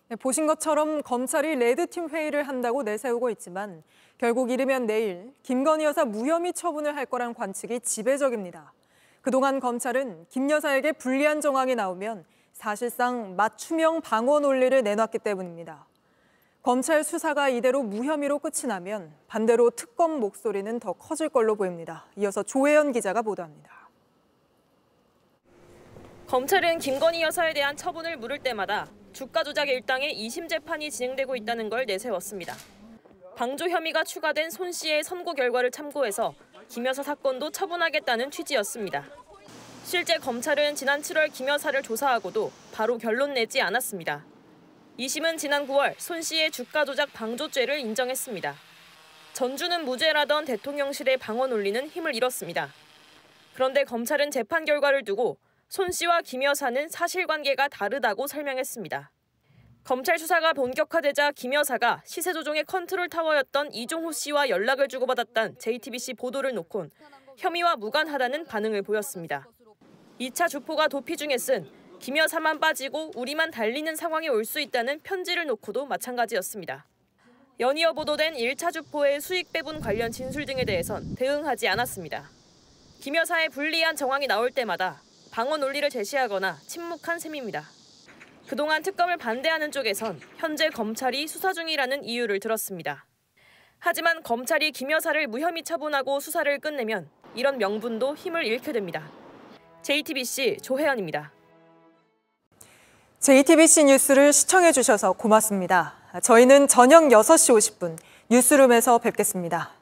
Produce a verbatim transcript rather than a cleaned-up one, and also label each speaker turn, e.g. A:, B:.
A: 네, 보신 것처럼 검찰이 레드팀 회의를 한다고 내세우고 있지만 결국 이르면 내일 김건희 여사 무혐의 처분을 할 거란 관측이 지배적입니다. 그동안 검찰은 김 여사에게 불리한 정황이 나오면 사실상 맞춤형 방어 논리를 내놨기 때문입니다. 검찰 수사가 이대로 무혐의로 끝이 나면 반대로 특검 목소리는 더 커질 걸로 보입니다. 이어서 조혜연 기자가 보도합니다.
B: 검찰은 김건희 여사에 대한 처분을 물을 때마다 주가 조작 일당의 이심 재판이 진행되고 있다는 걸 내세웠습니다. 방조 혐의가 추가된 손 씨의 선고 결과를 참고해서 김 여사 사건도 처분하겠다는 취지였습니다. 실제 검찰은 지난 칠월 김 여사를 조사하고도 바로 결론 내지 않았습니다. 이심은 지난 구월 손 씨의 주가 조작 방조죄를 인정했습니다. 전주는 무죄라던 대통령실의 방어 논리는 힘을 잃었습니다. 그런데 검찰은 재판 결과를 두고 손 씨와 김 여사는 사실관계가 다르다고 설명했습니다. 검찰 수사가 본격화되자 김 여사가 시세 조종의 컨트롤 타워였던 이종호 씨와 연락을 주고받았다는 제이티비씨 보도를 놓곤 혐의와 무관하다는 반응을 보였습니다. 이 차 주포가 도피 중에 쓴 김 여사만 빠지고 우리만 달리는 상황이 올 수 있다는 편지를 놓고도 마찬가지였습니다. 연이어 보도된 일 차 주포의 수익 배분 관련 진술 등에 대해선 대응하지 않았습니다. 김 여사의 불리한 정황이 나올 때마다 방어 논리를 제시하거나 침묵한 셈입니다. 그동안 특검을 반대하는 쪽에선 현재 검찰이 수사 중이라는 이유를 들었습니다. 하지만 검찰이 김 여사를 무혐의 처분하고 수사를 끝내면 이런 명분도 힘을 잃게 됩니다. 제이티비씨 조혜연입니다.
A: 제이티비씨 뉴스를 시청해 주셔서 고맙습니다. 저희는 저녁 여섯 시 오십 분 뉴스룸에서 뵙겠습니다.